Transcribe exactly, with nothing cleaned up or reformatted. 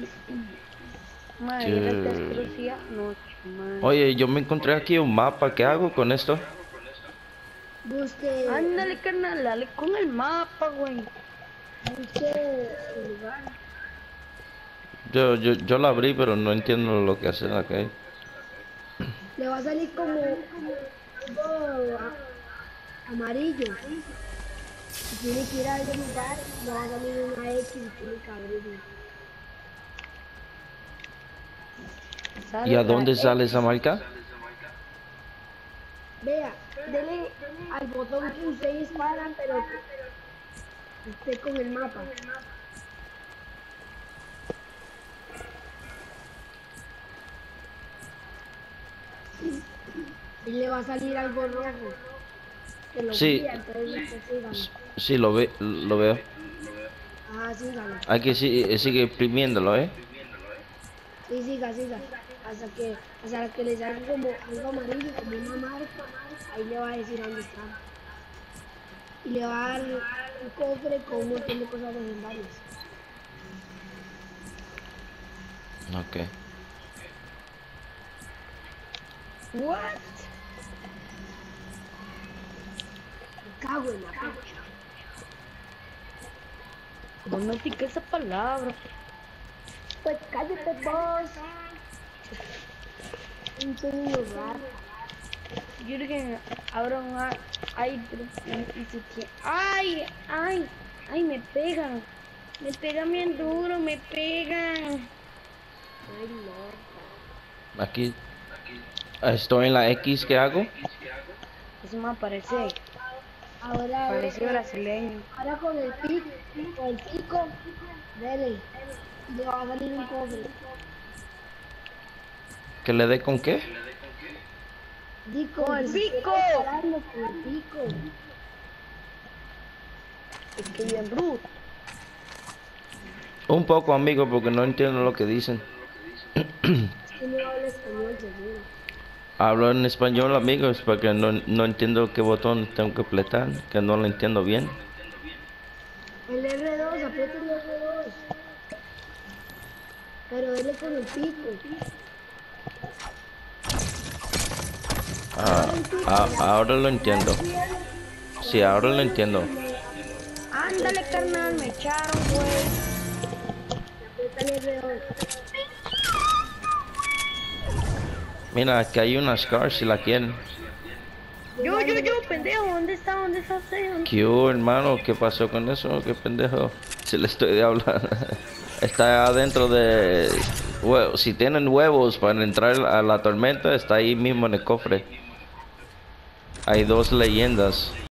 Madre, era que Yo- asquerosidad noche, madre. Oye, yo me encontré aquí un mapa. ¿Qué hago con esto? Busque, Ándale, carnal, dale con el mapa, güey. busque el lugar. Yo, yo, yo la abrí, pero no entiendo lo que hacer aquí. Le va a salir como algo a- amarillo. Y tiene que ir a ese lugar, le va a salir una X y tiene que abrirlo. ¿Y Sale a la dónde sale esa X. marca? Vea, dele al botón que usted dispara, pero esté con el mapa. Y le va a salir algo rojo. Que lo Sí, guía, entonces usted sígalo. sí, lo ve, lo veo. Ah, sígalo. Aquí sí, sigue imprimiéndolo, ¿eh? Sí, siga, siga. Hasta que, hasta que le salga como algo amarillo, como una marca, ahí le va a decir dónde está. Y le va a dar un cofre con un montón de cosas legendarias. Ok. What? Me cago en la pucha. No me pique esa palabra. Pues cállate vos. Un sonido raro. Jürgen, abra un a- ay, pero y se tie- ay, ay, ay, me pegan. Me pegan bien duro, me pegan. Ay, no. Aquí estoy en la X, ¿qué hago? Eso me parece, Ahora, parece brasileño. ahora con el pico, con el pico, dele. Y le va a salir un cofre. ¿Que le dé con qué? Dico, ¡Con el si quiere pico! dispararlo con el pico. Es que bien rudo. Un poco, amigo, porque no entiendo lo que dicen. Es que no habla español, seguro. Hablo en español, amigos, porque no, no entiendo qué botón tengo que apretar, que no lo entiendo bien. El R dos, apriete el R dos. Pero dele con el pico. Ah, Agarra el pico, ah, le ahora lo le da entiendo. cielo, le Sí, da ahora lo cielo entiendo. y le Ándale, carnal, me echaron, güey. aprieta el R dos. Mira, aquí hay una Scar si la quieren. Yo, yo, yo, pendejo, ¿dónde está? ¿Dónde está usted? ¿Qué hubo, hermano? ¿Qué pasó con eso? ¿Qué pendejo? Si le estoy de hablar. Está adentro de... hue- Si tienen huevos para entrar a la tormenta, está ahí mismo en el cofre. Hay dos leyendas.